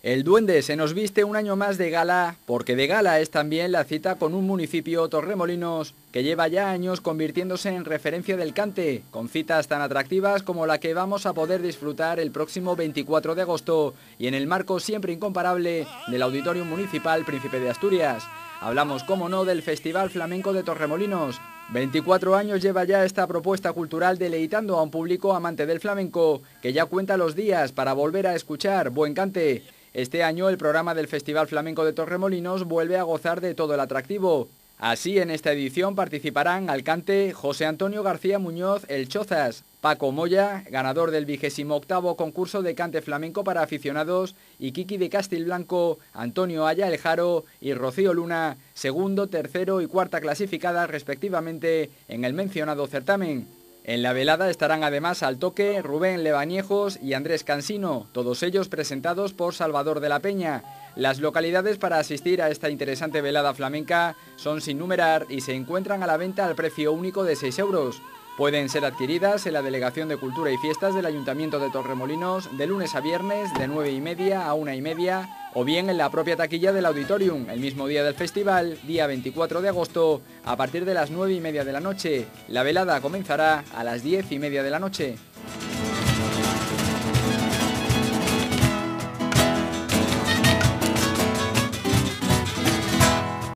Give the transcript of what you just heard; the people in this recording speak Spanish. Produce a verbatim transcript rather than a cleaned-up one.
El Duende se nos viste un año más de gala, porque de gala es también la cita con un municipio, Torremolinos, que lleva ya años convirtiéndose en referencia del cante, con citas tan atractivas como la que vamos a poder disfrutar el próximo veinticuatro de agosto y en el marco siempre incomparable del Auditorio Municipal Príncipe de Asturias. Hablamos, como no, del Festival Flamenco de Torremolinos. veinticuatro años lleva ya esta propuesta cultural deleitando a un público amante del flamenco, que ya cuenta los días para volver a escuchar buen cante. Este año el programa del Festival Flamenco de Torremolinos vuelve a gozar de todo el atractivo. Así, en esta edición participarán al cante José Antonio García Muñoz El Chozas, Paco Moya, ganador del vigésimo octavo concurso de cante flamenco para aficionados, y Kiki de Castilblanco, Antonio Aya El Jaro y Rocío Luna, segundo, tercero y cuarta clasificadas respectivamente en el mencionado certamen. En la velada estarán además al toque Rubén Lebañejos y Andrés Cansino, todos ellos presentados por Salvador de la Peña. Las localidades para asistir a esta interesante velada flamenca son sin numerar y se encuentran a la venta al precio único de seis euros. Pueden ser adquiridas en la Delegación de Cultura y Fiestas del Ayuntamiento de Torremolinos de lunes a viernes de nueve y media a una y media o bien en la propia taquilla del Auditorium el mismo día del festival, día veinticuatro de agosto, a partir de las nueve y media de la noche. La velada comenzará a las diez y media de la noche.